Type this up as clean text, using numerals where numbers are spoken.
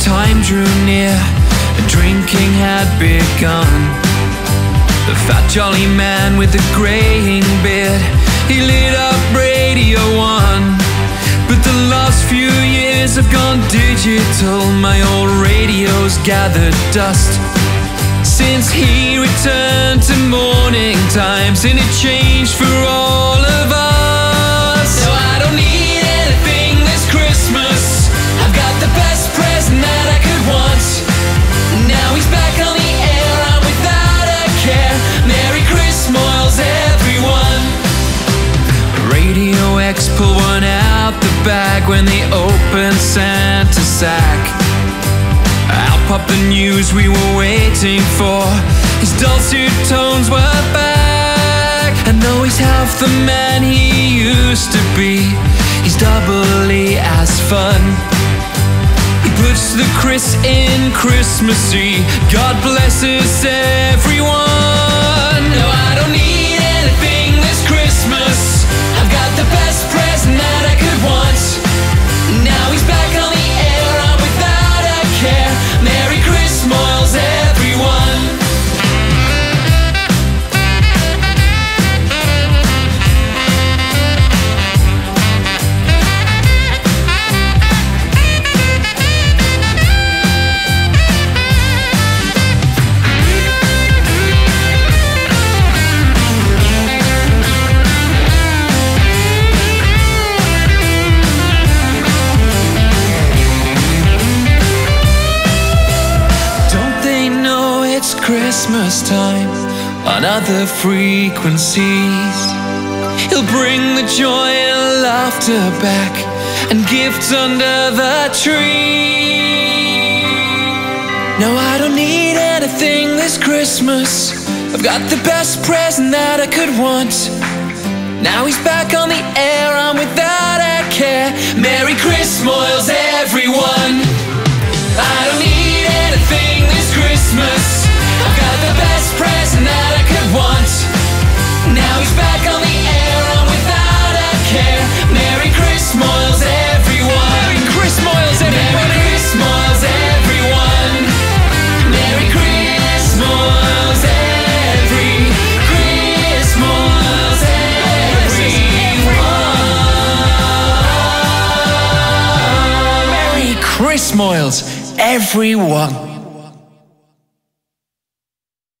time drew near and drinking had begun. The fat jolly man with the greying beard, he lit up Radio 1. But the last few years have gone digital. My old radio's gathered dust since he returned to morning times, and it changed for all of us. No, I don't need anything this Christmas. I've got the best present that I could want. Now he's back on the air, I'm without a care. Merry ChrisMoyles, everyone. Radio X pull one out the bag when they opened Santa's sack. Out popped the news we were waiting for. His dulcet tones were back. And though he's half the man he used to be, he's doubly as fun. He puts the Chris in Christmassy. God blesses everyone. No, I don't need anything this Christmas. I've got the best present that I could want. Now he's back on the air, I'm without a care. Merry ChrisMoyles, everyone. Christmas time on other frequencies. He'll bring the joy and laughter back and gifts under the tree. No, I don't need anything this Christmas. I've got the best present that I could want. Now he's back on the air, I'm without a care. Merry ChrisMoyles, everyone. I don't need anything this Christmas. I've got the best present that I could want. Now he's back on the air, I'm without a care. Merry ChrisMoyles, everyone. Merry ChrisMoyles, everyone. Merry ChrisMoyles, everyone. Merry ChrisMoyles, ChrisMoyles, everyone. Merry ChrisMoyles, everyone.